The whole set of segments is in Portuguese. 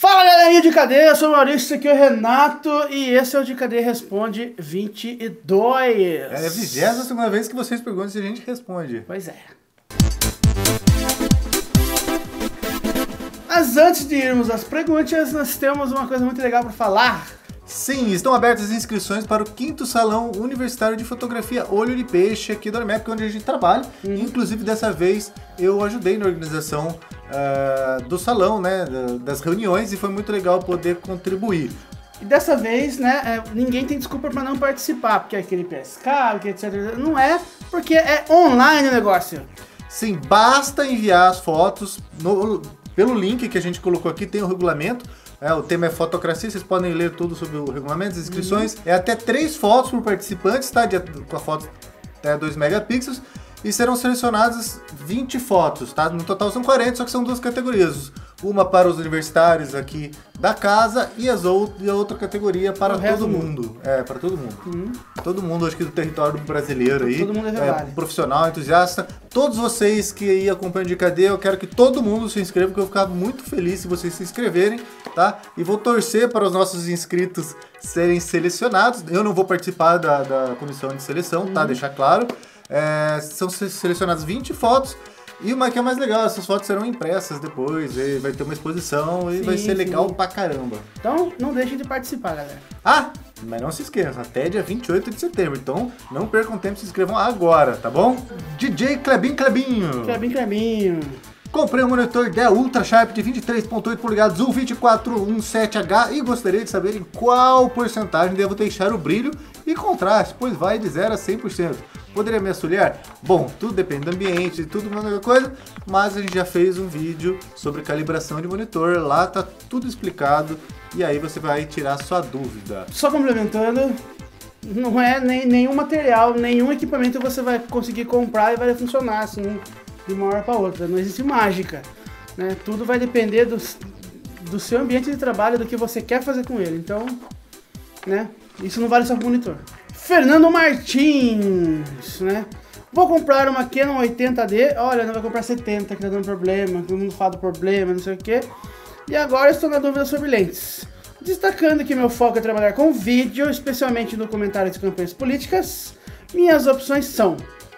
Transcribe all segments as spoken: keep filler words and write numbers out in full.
Fala galerinha de cadeia, eu sou o Maurício, esse aqui é o Renato e esse é o De Cadeia Responde vinte e dois. É a vigésima segunda vez que vocês perguntam se a gente responde. Pois é. Mas antes de irmos às perguntas, nós temos uma coisa muito legal para falar. Sim, estão abertas as inscrições para o quinto Salão Universitário de Fotografia Olho de Peixe aqui da Unimap, onde a gente trabalha. Uhum. Inclusive, dessa vez, eu ajudei na organização uh, do salão, né, das reuniões, e foi muito legal poder contribuir. E dessa vez, né, ninguém tem desculpa para não participar, porque é aquele P S K, etcétera. Não é, porque é online o negócio. Sim, basta enviar as fotos no, pelo link que a gente colocou aqui, tem o regulamento. É, o tema é fotocracia, vocês podem ler tudo sobre o regulamento, as inscrições. Uhum. É até três fotos por participantes, tá? De, com a foto até dois megapixels. E serão selecionadas vinte fotos, tá? No total são quarenta, só que são duas categorias. Uma para os universitários aqui da casa e, as out e a outra categoria para todo mundo. mundo. É, para todo mundo. Uhum. Todo mundo, acho que do território brasileiro aí. Todo mundo é, é profissional, entusiasta. Todos vocês que aí acompanham De Cadeia, eu quero que todo mundo se inscreva, porque eu vou ficar muito feliz se vocês se inscreverem, tá? E vou torcer para os nossos inscritos serem selecionados. Eu não vou participar da, da comissão de seleção, uhum. tá? Deixar claro. É, são selecionadas vinte fotos. E o que é mais legal, essas fotos serão impressas depois, vai ter uma exposição e sim, vai ser legal sim. pra caramba. Então não deixem de participar, galera. Ah, mas não se esqueçam, até dia vinte e oito de setembro, então não percam tempo, se inscrevam agora, tá bom? D J Clebinho Clebinho. Clebinho Clebinho. Comprei um monitor Dell Ultra Sharp de vinte e três ponto oito polegadas, U vinte e quatro dezessete H e gostaria de saber em qual porcentagem devo deixar o brilho e contraste, pois vai de zero a cem por cento. Poderia me auxiliar? Bom, tudo depende do ambiente e tudo uma outra coisa, mas a gente já fez um vídeo sobre calibração de monitor, lá tá tudo explicado e aí você vai tirar sua dúvida. Só complementando, não é nem, nenhum material, nenhum equipamento você vai conseguir comprar e vai funcionar assim de uma hora para outra, não existe mágica, né? Tudo vai depender do, do seu ambiente de trabalho, do que você quer fazer com ele, então, né? Isso não vale só pro monitor. Fernando Martins, né? Vou comprar uma Canon oitenta D. Olha, não vai comprar setenta, que tá dando problema, todo mundo fala do problema, não sei o que. E agora estou na dúvida sobre lentes. Destacando que meu foco é trabalhar com vídeo, especialmente no comentário de campanhas políticas, minhas opções são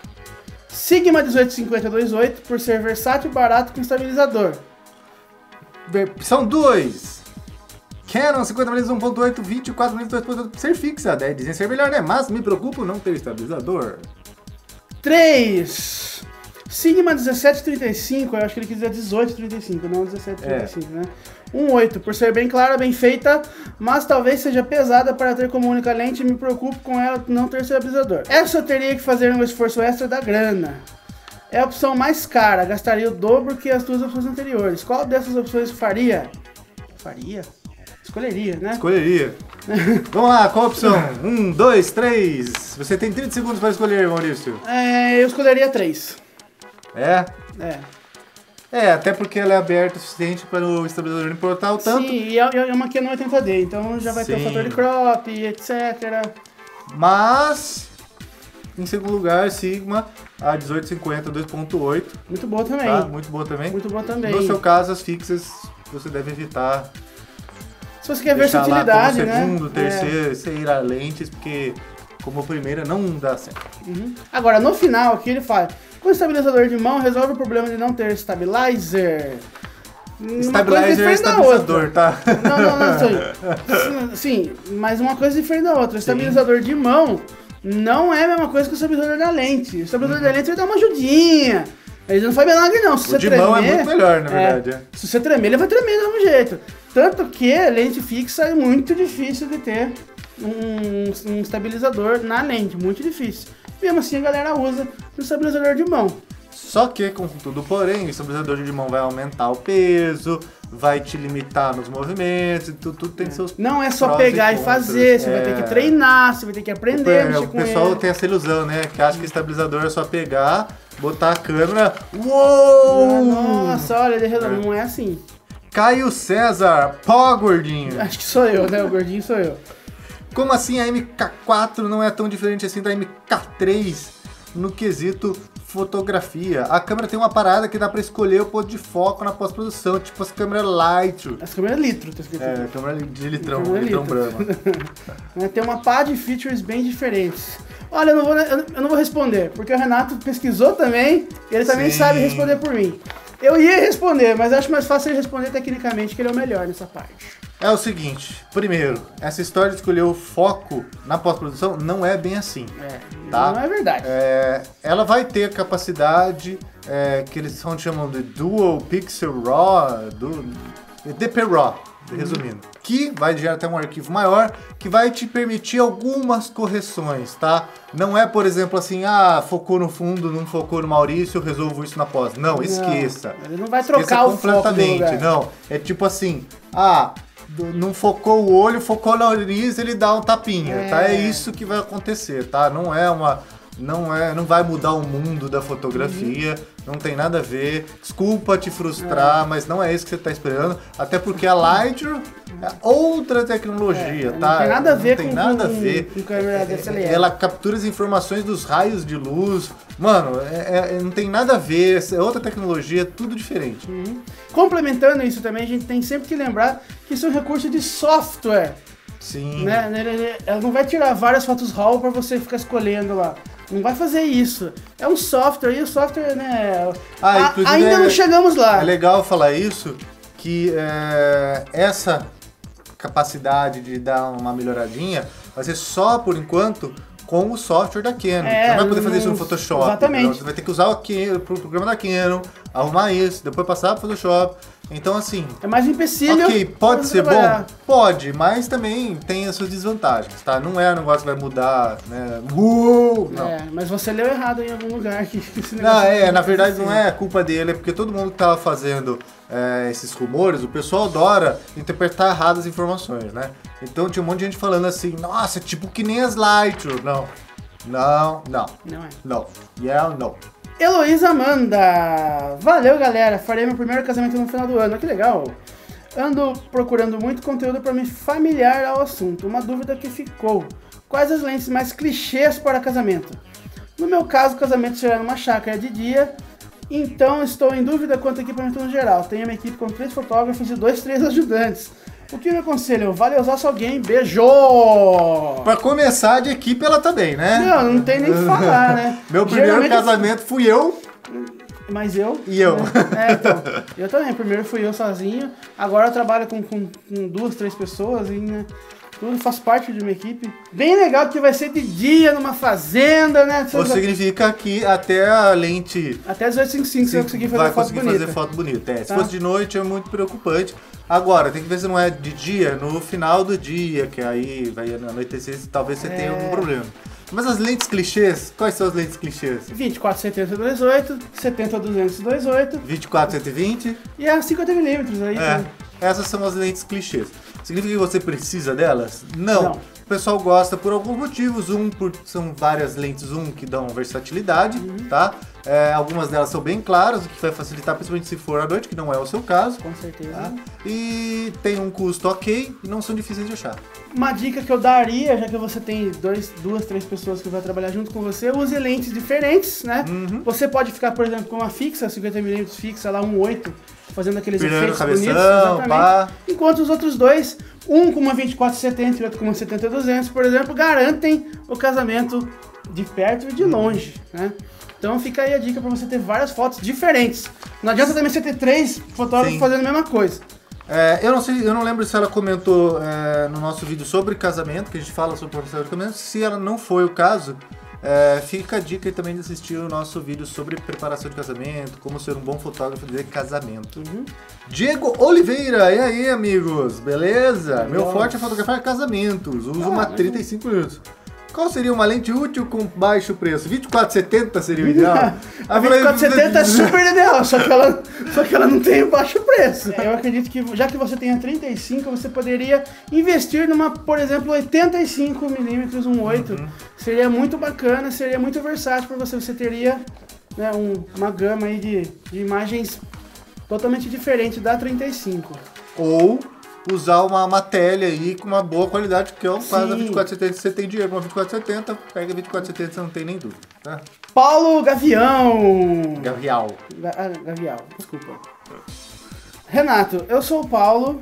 Sigma dezoito cinquenta dois ponto oito, por ser versátil e barato com estabilizador. São dois. Canon cinquenta milímetros um ponto oito, vinte e quatro milímetros dois ponto oito, ser fixa, né? Dizem ser melhor, né? Mas me preocupo não ter estabilizador. três. Sigma dezessete trinta e cinco, eu acho que ele quis dizer dezoito trinta e cinco, não dezessete trinta e cinco, é. né? um ponto oito, por ser bem clara, bem feita, mas talvez seja pesada para ter como única lente, me preocupo com ela não ter estabilizador. Essa eu teria que fazer um esforço extra da grana. É a opção mais cara, gastaria o dobro que as duas opções anteriores. Qual dessas opções faria? Faria? Escolheria, né? Escolheria. Vamos lá, qual a opção? Um, dois, três. Você tem trinta segundos para escolher, Maurício. É, eu escolheria três. É? É. É, até porque ela é aberta o suficiente para o estabilizador não importar o tanto. Sim, e é uma Canon oitenta D, então já vai Sim. ter o fator de crop, etcétera. Mas, em segundo lugar, Sigma, a dezoito cinquenta dois ponto oito. Muito boa também. Tá? Muito boa também. Muito boa também. No seu caso, as fixas, você deve evitar. Se você quer versatilidade, lá como né? segundo, terceiro, é. você irá lentes, porque como primeira não dá certo. Uhum. Agora, no final, aqui ele fala, com o estabilizador de mão, resolve o problema de não ter stabilizer. Stabilizer é estabilizador, tá? Não, não, não, sim, sim, mas uma coisa diferente da outra. O estabilizador sim. de mão não é a mesma coisa que o estabilizador da lente. O estabilizador uhum. da lente vai dar uma ajudinha. Ele não faz milagre não, se o você de tremer... mão é muito melhor, na verdade. É, se você tremer, ele vai tremer do mesmo jeito. Tanto que lente fixa é muito difícil de ter um, um estabilizador na lente, muito difícil. Mesmo assim a galera usa o estabilizador de mão. Só que, com tudo porém, o estabilizador de mão vai aumentar o peso, vai te limitar nos movimentos, e tudo, tudo tem é. seus Não é só pegar e, e fazer, você é. vai ter que treinar, você vai ter que aprender a mexer o com ele. O pessoal tem essa ilusão, né? Que acha que estabilizador é só pegar, botar a câmera... Uou! Nossa, olha, ele é. não é assim. Caio César, pó gordinho. Acho que sou eu, né? O gordinho sou eu. Como assim a M K quatro não é tão diferente assim da M K três no quesito fotografia. A câmera tem uma parada que dá pra escolher o ponto de foco na pós-produção, tipo as câmeras light. As câmeras litro, tá escrito. É, câmera de litrão, câmera litrão litro. Brahma. Tem uma pá de features bem diferentes. Olha, eu não vou, eu não vou responder, porque o Renato pesquisou também, e ele também Sim. sabe responder por mim. Eu ia responder, mas acho mais fácil ele responder tecnicamente, que ele é o melhor nessa parte. É o seguinte, primeiro, essa história de escolher o foco na pós-produção não é bem assim. É, tá? não é verdade. É, ela vai ter capacidade é, que eles são, chamam de Dual Pixel RAW, do, D P RAW, resumindo. Uhum. Que vai gerar até um arquivo maior, que vai te permitir algumas correções, tá? Não é, por exemplo, assim, ah, focou no fundo, não focou no Maurício, eu resolvo isso na pós. Não, não esqueça. Ele não vai esqueça trocar o completamente, foco do lugar. Não, é tipo assim, ah... não focou o olho, focou na nariz, ele dá um tapinha, é. tá? É isso que vai acontecer, tá? Não é uma... Não, é, não vai mudar o mundo da fotografia, uhum. não tem nada a ver. Desculpa te frustrar, é. mas não é isso que você está esperando. Até porque a Lightroom é outra tecnologia, é, tá? Não tem nada a ver não tem com, nada com, a ver. com câmera D S L R. Ela captura as informações dos raios de luz. Mano, é, é, não tem nada a ver. É outra tecnologia, tudo diferente. Uhum. Complementando isso também, a gente tem sempre que lembrar que isso é um recurso de software. Sim. Né? Ela não vai tirar várias fotos RAW para você ficar escolhendo lá. Não vai fazer isso. É um software e o software, né? Ah, a, ainda é, não chegamos lá. É legal falar isso, que é, essa capacidade de dar uma melhoradinha vai ser só, por enquanto, com o software da Canon. É, você não vai poder fazer isso no Photoshop. Exatamente. Entendeu? Você vai ter que usar o, Canon, o programa da Canon, arrumar isso, depois passar pro Photoshop. Então, assim... É mais um empecilho. Ok, pode ser trabalhar. bom? Pode, mas também tem as suas desvantagens, tá? Não é um negócio que vai mudar, né? Uh, não. É, mas você leu errado em algum lugar. Que esse não, é, na verdade não é culpa dele, é porque todo mundo que tava fazendo é, esses rumores, o pessoal adora interpretar errado as informações, né? Então tinha um monte de gente falando assim, nossa, tipo que nem as Lightroom. Não, não, não. Não é. Não. Yeah, não. Heloísa Amanda. Valeu, galera. Farei meu primeiro casamento no final do ano. Que legal. Ando procurando muito conteúdo para me familiar ao assunto. Uma dúvida que ficou. Quais as lentes mais clichês para casamento? No meu caso, o casamento será numa chácara de dia. Então, estou em dúvida quanto ao equipamento no geral. Tenho uma equipe com três fotógrafos e dois, três ajudantes. O que me aconselho? Vale usar só alguém. Beijo! Pra começar, de equipe ela também, né? Não, não tem nem o que falar, né? Meu primeiro Geralmente casamento eu... fui eu. Mas eu. E eu. Né? É, então. Eu também. Primeiro fui eu sozinho. Agora eu trabalho com, com, com duas, três pessoas e, né? Tudo faz parte de uma equipe. Bem legal que vai ser de dia, numa fazenda, né? Ou significa que até a lente... Até as oito cinquenta e cinco você vai conseguir fazer vai foto conseguir bonita. fazer foto bonita. É, se tá. fosse de noite é muito preocupante. Agora, tem que ver se não é de dia, no final do dia, que aí vai anoitecer, talvez você é... tenha algum problema. Mas as lentes clichês, quais são as lentes clichês? vinte e quatro setenta dois oito, setenta duzentos dois oito, vinte e quatro cento e vinte e a cinquenta milímetros aí. É, né? essas são as lentes clichês. Significa que você precisa delas? Não. Não. O pessoal gosta por alguns motivos. Um, por, são várias lentes zoom que dão versatilidade, uhum. tá? É, algumas delas são bem claras, o que vai facilitar, principalmente se for à noite, que não é o seu caso. Com certeza. Tá? E tem um custo ok e não são difíceis de achar. Uma dica que eu daria, já que você tem dois, duas, três pessoas que vão trabalhar junto com você, use lentes diferentes, né? Uhum. Você pode ficar, por exemplo, com uma fixa, cinquenta milímetros fixa, lá um oito, fazendo aqueles Pirando efeitos cabeção, bonitos, exatamente. Pá. Enquanto os outros dois, um com uma vinte e quatro setenta e outro com uma setenta duzentos, por exemplo, garantem o casamento de perto e de longe, né? Então fica aí a dica para você ter várias fotos diferentes. Não adianta também você ter três fotógrafos Sim. fazendo a mesma coisa. É, eu não sei, eu não lembro se ela comentou é, no nosso vídeo sobre casamento, que a gente fala sobre o processo de casamento. Se ela não foi o caso, é, fica a dica também de assistir o nosso vídeo sobre preparação de casamento, como ser um bom fotógrafo de casamento. Uhum. Diego Oliveira, e aí, amigos? Beleza? Nossa. Meu forte é fotografar casamentos. Uso ah, uma trinta e cinco minutos. Qual seria uma lente útil com baixo preço? vinte e quatro setenta seria o ideal? A vinte e quatro setenta é super ideal, só que, ela, só que ela não tem baixo preço. Eu acredito que, já que você tem a trinta e cinco, você poderia investir numa, por exemplo, oitenta e cinco milímetros, um oito. Uhum. Seria muito bacana, seria muito versátil para você. Você teria, né, um, uma gama aí de, de imagens totalmente diferente da trinta e cinco. Ou usar uma, uma tele aí com uma boa qualidade, que é o caso da Sim. vinte e quatro setenta. Se você tem dinheiro pra uma vinte e quatro setenta, pega a vinte e quatro setenta, você não tem nem dúvida. Tá? Paulo Gavião. Gavial. Ga- ah, Gavial, desculpa. Renato, eu sou o Paulo.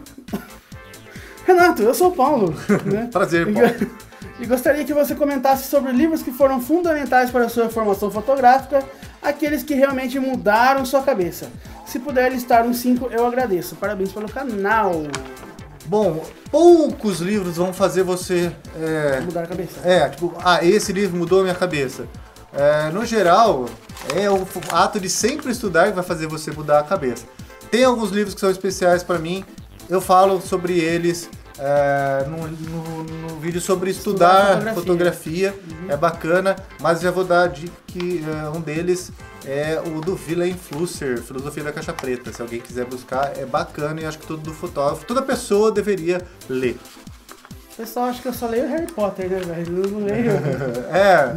Renato, eu sou o Paulo. Né? Prazer, E Paulo. go- E gostaria que você comentasse sobre livros que foram fundamentais para a sua formação fotográfica, aqueles que realmente mudaram sua cabeça. Se puder listar uns cinco, eu agradeço. Parabéns pelo canal. Bom, poucos livros vão fazer você... É, Mudar a cabeça. é, tipo, ah, esse livro mudou a minha cabeça. É, no geral, é o ato de sempre estudar que vai fazer você mudar a cabeça. Tem alguns livros que são especiais para mim, eu falo sobre eles é, no, no, no vídeo sobre estudar, Estudar fotografia, fotografia. é bacana, mas já vou dar a dica que é, um deles é o do Willem Flusser, Filosofia da Caixa Preta. Se alguém quiser buscar, é bacana e acho que todo fotógrafo, toda pessoa deveria ler. O pessoal acha que eu só leio Harry Potter, né, velho? Eu não leio. É,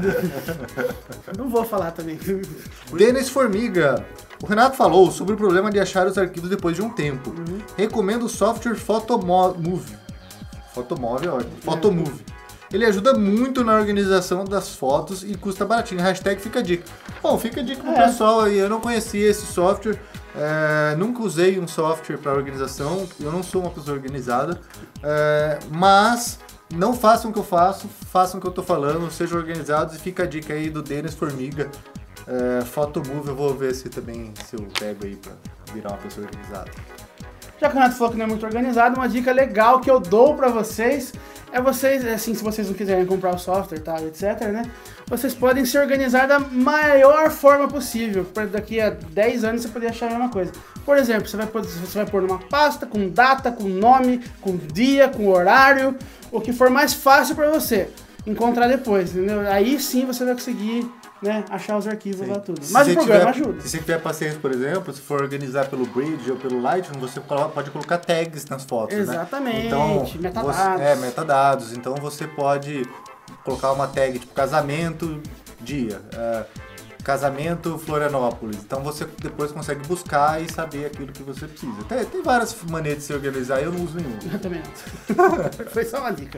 Não vou falar também. Denis Formiga. O Renato falou sobre o problema de achar os arquivos depois de um tempo. Uhum. Recomendo o software Photomove. Photomove é ótimo. Photomove. Ele ajuda muito na organização das fotos e custa baratinho. Hashtag fica a dica. Bom, fica a dica pro É. pessoal aí. Eu não conhecia esse software. é, nunca usei um software para organização. Eu não sou uma pessoa organizada. é, mas não façam o que eu faço. Façam o que eu tô falando. Sejam organizados. E fica a dica aí do Denis Formiga. É, Photomove, eu vou ver se também se eu pego aí pra virar uma pessoa organizada. Já que o Renato falou que não é muito organizado, uma dica legal que eu dou pra vocês é vocês, assim, se vocês não quiserem comprar o software, tal, etc, né? Vocês podem se organizar da maior forma possível, para daqui a dez anos você poder achar a mesma coisa. Por exemplo, você vai, pôr- você vai pôr numa pasta com data, com nome, com dia, com horário, o que for mais fácil pra você encontrar depois, entendeu? Aí sim você vai conseguir, né, achar os arquivos lá tudo. Se Mas você o programa tiver- ajuda. Se você tiver paciência, por exemplo, se for organizar pelo Bridge ou pelo Lightroom, você colo- pode colocar tags nas fotos, Exatamente, né? Então, metadados. Você, é, metadados. Então você pode colocar uma tag tipo casamento, dia, é, casamento Florianópolis. Então você depois consegue buscar e saber aquilo que você precisa. Tem, tem várias maneiras de se organizar, eu não uso nenhuma. Eu também não. Foi só uma dica.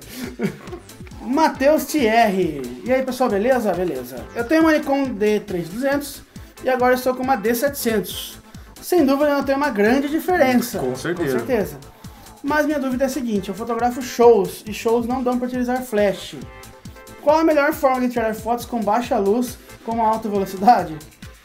Matheus Thierry. E aí, pessoal, beleza? Beleza. Eu tenho uma Nikon D três mil e duzentos e agora estou com uma D setecentos. Sem dúvida, não tem uma grande diferença. Com certeza. Com certeza. Mas minha dúvida é a seguinte, eu fotografo shows e shows não dão para utilizar flash. Qual a melhor forma de tirar fotos com baixa luz com alta velocidade?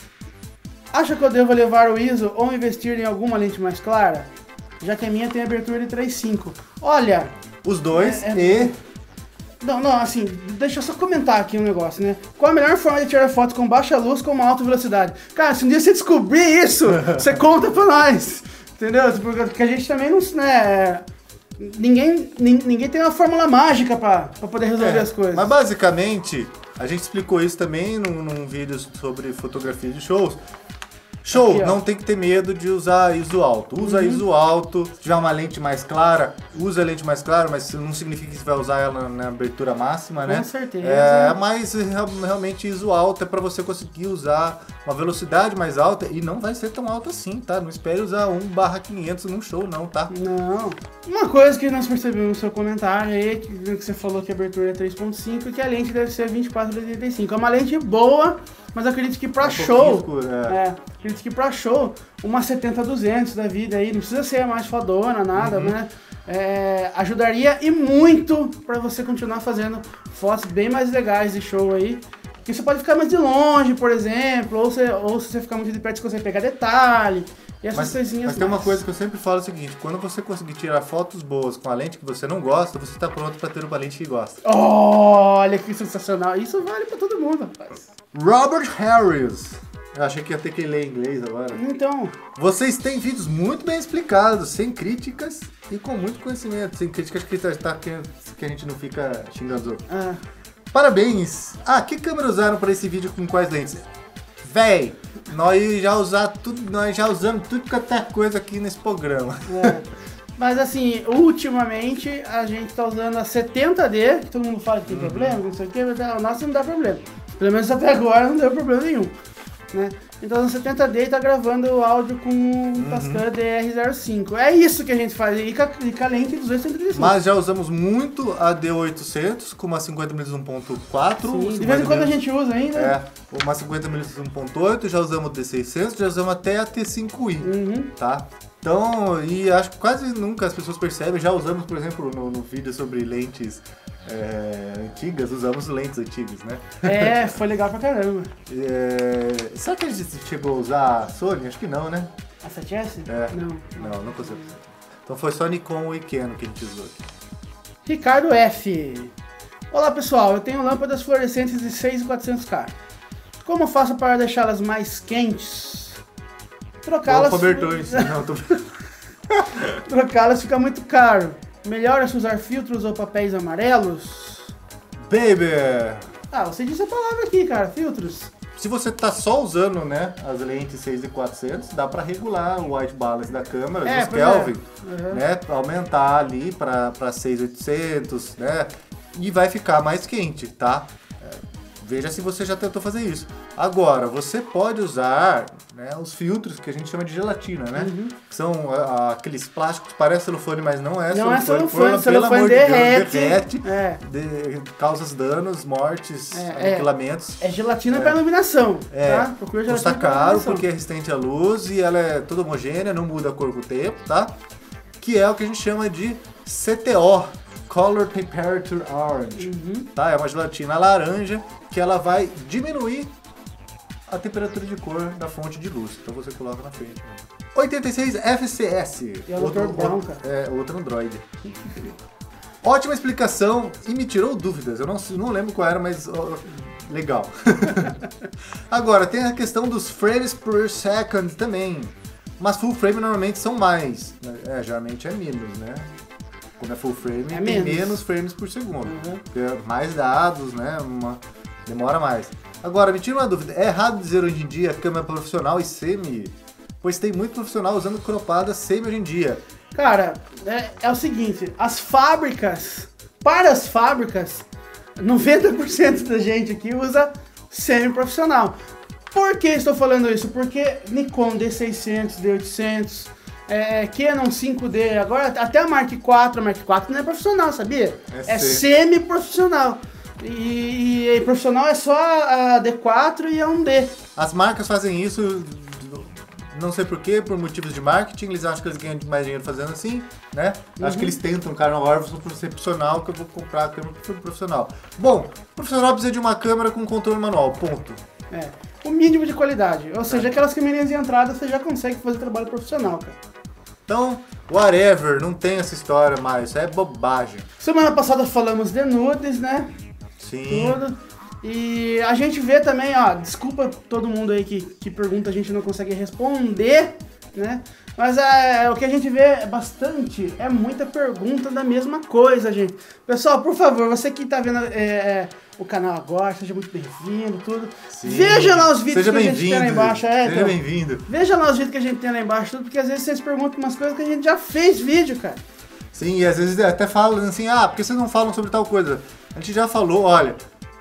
Acha que eu devo levar o I S O ou investir em alguma lente mais clara? Já que a minha tem abertura de três ponto cinco. Olha, Os dois É, é- e... não, não, assim, deixa eu só comentar aqui um negócio, né? Qual a melhor forma de tirar fotos com baixa luz com uma alta velocidade? Cara, se um dia você descobrir isso, você conta pra nós, entendeu? Porque a gente também não, né... Ninguém, nin- ninguém tem uma fórmula mágica pra, pra poder resolver É, as coisas. Mas basicamente, a gente explicou isso também num, num vídeo sobre fotografia de shows. Show, Aqui, ó. não tem que ter medo de usar I S O alto. Usa Uhum. I S O alto, se tiver uma lente mais clara, usa a lente mais clara, mas isso não significa que você vai usar ela na abertura máxima, né? Com certeza. É, mas real- realmente I S O alto é para você conseguir usar uma velocidade mais alta e não vai ser tão alta assim, tá? Não espere usar um barra quinhentos num show não, tá? Não. Uma coisa que nós percebemos no seu comentário aí, que que você falou que a abertura é três ponto cinco e que a lente deve ser vinte e quatro por oitenta e cinco. É uma lente boa, mas eu acredito que pra Um pouquinho show... escuro, é. É, acredito que pra show, uma setenta duzentos da vida aí, não precisa ser a mais fodona, nada, Uhum. né? É, ajudaria e muito pra você continuar fazendo fotos bem mais legais de show aí. Que você pode ficar mais de longe, por exemplo, ou, você, ou se você ficar muito de perto, você consegue pegar detalhe. E essas Mas, coisinhas mas tem uma mais. coisa que eu sempre falo é o seguinte, quando você conseguir tirar fotos boas com a lente que você não gosta, você está pronto para ter uma lente que gosta. Olha que sensacional. Isso vale pra todo mundo, rapaz. Robert Harris. Eu achei que ia ter que ler em inglês agora. Então, Vocês têm vídeos muito bem explicados, sem críticas e com muito conhecimento. Sem críticas que, tá, tá- que, que a gente não fica xingando os outros. ah, Parabéns! Ah, que câmera usaram para esse vídeo com quais lentes? Véi, nós já, usar tudo, nós já usamos tudo que até coisa aqui nesse programa. é. Mas assim, ultimamente a gente tá usando a setenta D, que todo mundo fala que tem problema, não sei o que, mas a nossa não dá problema. Pelo menos até agora não deu problema nenhum. Né? Então no setenta D tá gravando o áudio com o Tascam D R zero cinco. É isso que a gente faz, e com a, e com a lente duzentos e trinta e cinco. Mas já usamos muito a D oitocentos com uma cinquenta milímetros um ponto quatro. Sim, de vez em quando a gente usa ainda. É, uma cinquenta milímetros um ponto oito, já usamos o D seiscentos, já usamos até a T cinco i, Uhum. tá? Então, e acho que quase nunca as pessoas percebem, já usamos, por exemplo, no, no vídeo sobre lentes é, antigas, usamos lentes antigas, né? É, foi legal pra caramba. É, será que a gente chegou a usar a Sony? Acho que não, né? A sete S? É. Não. Não, não conseguiu. Então foi só Nikon e Canon que a gente usou aqui. Ricardo F. Olá pessoal, eu tenho lâmpadas fluorescentes de seis mil e quatrocentos K. Como faço para deixá-las mais quentes? Trocá-las... cobertores. Não, tô... Trocá-las fica muito caro. Melhor é se usar filtros ou papéis amarelos? Baby! Ah, você disse a palavra aqui, cara, filtros. Se você tá só usando, né, as lentes seis mil e quatrocentos, dá para regular o white balance da câmera, É, dos pois é. Kelvin, Uhum. né, aumentar ali para seis mil e oitocentos, né, e vai ficar mais quente, tá? É, veja se você já tentou fazer isso. Agora, você pode usar, né, os filtros que a gente chama de gelatina, né? Uhum. Que são ah, aqueles plásticos, parece celofane, mas não é Não é celofane. celofane, Pelo celofane amor de Deus, derrete. derrete, É. de, causa danos, mortes, É, aniquilamentos. É gelatina para iluminação, É, tá? Procura gelatina custa pra caro iluminação. porque é resistente à luz e ela é toda homogênea, não muda a cor com o tempo, tá? Que é o que a gente chama de C T O, Color Temperature Orange, Uhum. tá? É uma gelatina laranja que ela vai diminuir a temperatura de cor da fonte de luz. Então você coloca na frente. Né? oitenta e seis F C S. E a outra branca. É, outro Android. Ótima explicação e me tirou dúvidas. Eu não, não lembro qual era, mas ó, legal. Agora, tem a questão dos frames per second também. Mas full frame normalmente são mais. É, geralmente é menos, né? Quando é full frame, É tem menos. menos frames por segundo. Uhum. Porque é mais dados, né? Uma, demora mais. Agora, me tira uma dúvida. É errado dizer hoje em dia câmera profissional e semi? Pois tem muito profissional usando cropada semi hoje em dia. Cara, é, é o seguinte, as fábricas, para as fábricas, noventa por cento da gente aqui usa semi-profissional. Por que estou falando isso? Porque Nikon D seiscentos, D oitocentos, é, Canon cinco D, agora até a Mark quatro, a Mark quatro não é profissional, sabia? É É semi-profissional. E, e profissional é só a D quatro e a um D. As marcas fazem isso, não sei porquê, por motivos de marketing, eles acham que eles ganham mais dinheiro fazendo assim, né? Uhum. Acho que eles tentam, cara, agora eu vou ser profissional, que eu vou comprar a câmera profissional. Bom, profissional precisa de uma câmera com controle manual, ponto. É, o mínimo de qualidade. Ou seja, aquelas câmerinhas de entrada você já consegue fazer trabalho profissional, cara. Então, whatever, não tem essa história mais, isso é bobagem. Semana passada falamos de nudes, né? Sim. Tudo. E a gente vê também, ó, desculpa todo mundo aí que, que pergunta, a gente não consegue responder, né? Mas é, o que a gente vê bastante é muita pergunta da mesma coisa, gente. Pessoal, por favor, você que tá vendo é, é, o canal agora, seja muito bem-vindo, tudo. Sim. Veja lá os vídeos Seja que a gente tem lá embaixo. É, Seja então, bem-vindo. veja lá os vídeos que a gente tem lá embaixo, tudo, porque às vezes vocês perguntam umas coisas que a gente já fez vídeo, cara. Sim, e às vezes até falam assim, ah, por que vocês não falam sobre tal coisa? A gente já falou, olha,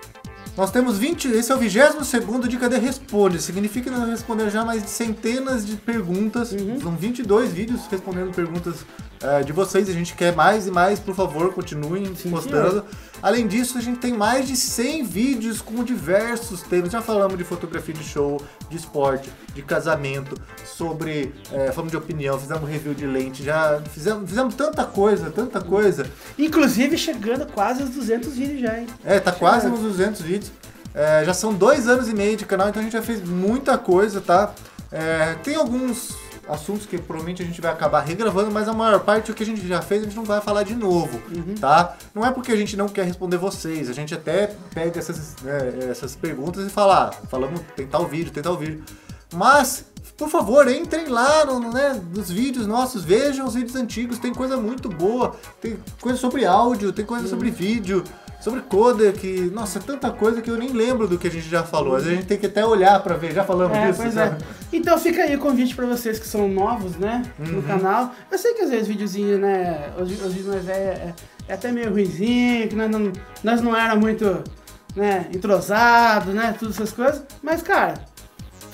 nós temos vinte, esse é o vigésimo segundo de Cadê Responde, significa que nós respondemos já mais de centenas de perguntas, Uhum. são vinte e dois vídeos respondendo perguntas uh, de vocês, a gente quer mais e mais, por favor, continuem Sim, postando. senhor. Além disso, a gente tem mais de cem vídeos com diversos temas, já falamos de fotografia de show, de esporte, de casamento, sobre, é, falamos de opinião, fizemos review de lente, já fizemos, fizemos tanta coisa, tanta coisa. Inclusive chegando quase aos duzentos vídeos já, hein? É, tá quase Chegando. nos duzentos vídeos. É, já são dois anos e meio de canal, então a gente já fez muita coisa, tá? É, tem alguns assuntos que provavelmente a gente vai acabar regravando, mas a maior parte do que a gente já fez a gente não vai falar de novo, Uhum. tá? Não é porque a gente não quer responder vocês, a gente até pega essas, né, essas perguntas e fala, ah, falamos, tem tal vídeo, tem tal vídeo. Mas, por favor, entrem lá no, né, nos vídeos nossos, vejam os vídeos antigos, tem coisa muito boa, tem coisa sobre áudio, tem coisa Uhum. sobre vídeo, sobre codec, nossa, é tanta coisa que eu nem lembro do que a gente já falou. Às vezes a gente tem que até olhar pra ver, já falamos É, disso, pois sabe? é. Então fica aí o convite pra vocês que são novos, né, no Uhum. canal. Eu sei que às vezes videozinho, né, os, os vídeos mais velhos é, é até meio ruizinho, que nós não, nós não era muito, né, entrosado, né, todas essas coisas. Mas, cara,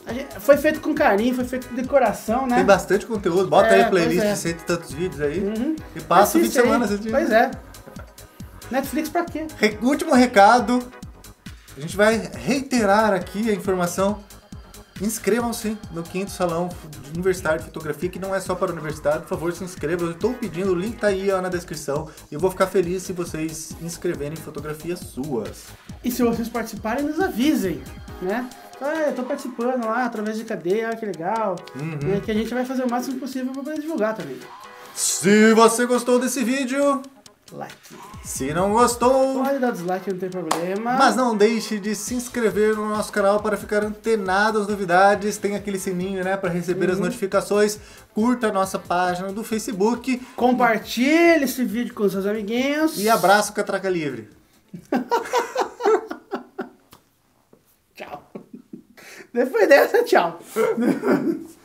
A gente, foi feito com carinho, foi feito com decoração, né? Tem bastante conteúdo. Bota É, aí a playlist pois é. de cento e tantos vídeos aí. Uhum. E passa o fim de Assiste aí. semana assistindo. Pois é. Netflix pra quê? Re- Último recado. A gente vai reiterar aqui a informação. Inscrevam-se no quinto Salão Universitário de Fotografia, que não é só para o universitário. Por favor, se inscrevam. Eu estou pedindo, o link tá aí ó, na descrição. E eu vou ficar feliz se vocês inscreverem em fotografias suas. E se vocês participarem, nos avisem, né? Ah, eu tô participando lá através de cadeia, ah, que legal. Uhum. É, que a gente vai fazer o máximo possível pra poder divulgar também. Se você gostou desse vídeo, Like. se não gostou, Pode dar dislike, não tem problema. mas não deixe de se inscrever no nosso canal para ficar antenado às novidades. Tem aquele sininho, né, para receber Uhum. as notificações. Curta a nossa página do Facebook. Compartilhe esse vídeo com seus amiguinhos. E abraço Catraca Livre. Tchau. Depois dessa, tchau.